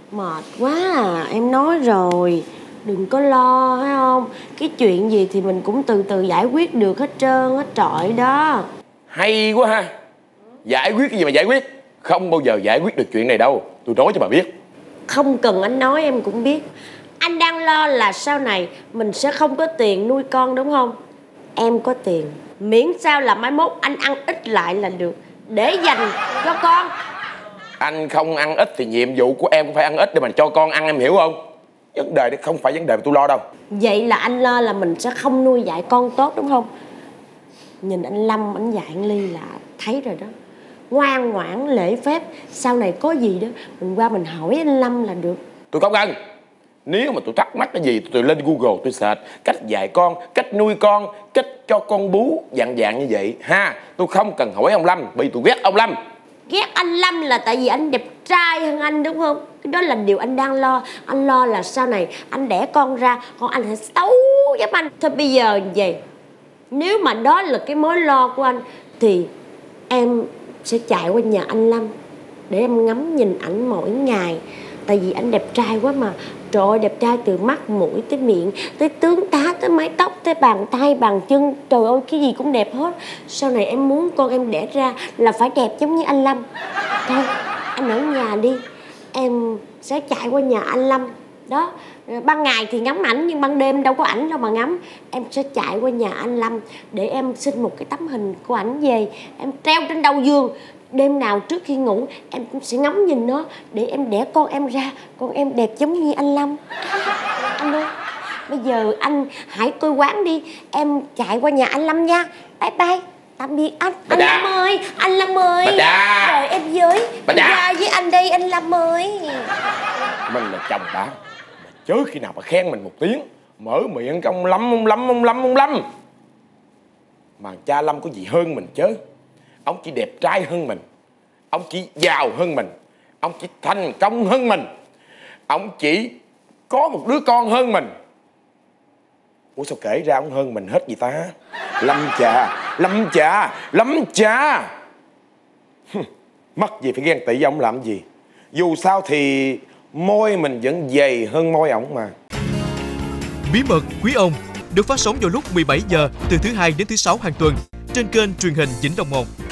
Mệt quá à, em nói rồi. Đừng có lo, thấy không? Cái chuyện gì thì mình cũng từ từ giải quyết được hết trơn hết trọi đó. Hay quá ha. Giải quyết cái gì mà giải quyết? Không bao giờ giải quyết được chuyện này đâu. Tôi nói cho bà biết. Không cần anh nói em cũng biết. Anh đang lo là sau này mình sẽ không có tiền nuôi con đúng không? Em có tiền, miễn sao là mai mốt anh ăn ít lại là được, để dành cho con. Anh không ăn ít thì nhiệm vụ của em cũng phải ăn ít để mà cho con ăn, em hiểu không? Vấn đề đó không phải vấn đề mà tôi lo đâu. Vậy là anh lo là mình sẽ không nuôi dạy con tốt đúng không? Nhìn anh Lâm, anh dạy anh Ly là thấy rồi đó. Ngoan ngoãn, lễ phép. Sau này có gì đó mình qua mình hỏi anh Lâm là được. Tôi không cần. Nếu mà tôi thắc mắc cái gì tôi lên Google tôi search cách dạy con, cách nuôi con, cách cho con bú dạng như vậy ha. Tôi không cần hỏi ông Lâm, vì tôi ghét ông Lâm. Ghét anh Lâm là tại vì anh đẹp trai hơn anh đúng không? Cái đó là điều anh đang lo. Anh lo là sau này anh đẻ con ra con anh sẽ xấu giống anh. Thôi bây giờ vậy, nếu mà đó là cái mối lo của anh thì em sẽ chạy qua nhà anh Lâm để em ngắm nhìn ảnh mỗi ngày. Tại vì anh đẹp trai quá mà. Trời ơi, đẹp trai từ mắt, mũi tới miệng, tới tướng tá, tới mái tóc, tới bàn tay, bàn chân. Trời ơi, cái gì cũng đẹp hết. Sau này em muốn con em đẻ ra là phải đẹp giống như anh Lâm. Thôi, anh ở nhà đi. Em sẽ chạy qua nhà anh Lâm. Đó, ban ngày thì ngắm ảnh nhưng ban đêm đâu có ảnh đâu mà ngắm. Em sẽ chạy qua nhà anh Lâm để em xin một cái tấm hình của ảnh về. Em treo trên đầu giường. Đêm nào trước khi ngủ em cũng sẽ ngắm nhìn nó để em đẻ con em ra, con em đẹp giống như anh Lâm. Anh ơi, bây giờ anh hãy coi quán đi. Em chạy qua nhà anh Lâm nha. Bye bye. Tạm biệt anh. Anh Lâm ơi, anh Lâm ơi. Rồi em với. Em ra với anh đây anh Lâm ơi. Mình là chồng bà, chớ khi nào mà khen mình một tiếng mở miệng cái ông Lâm. Mà cha Lâm có gì hơn mình chứ? Ông chỉ đẹp trai hơn mình, ông chỉ giàu hơn mình, ông chỉ thành công hơn mình, ông chỉ có một đứa con hơn mình. Ủa sao kể ra ông hơn mình hết vậy ta? Lâm cha. Mắc gì phải ghen tị với ông làm gì? Dù sao thì môi mình vẫn dày hơn môi ổng mà. Bí mật Quý Ông được phát sóng vào lúc 17 giờ từ thứ Hai đến thứ Sáu hàng tuần trên kênh truyền hình Vĩnh Long 1.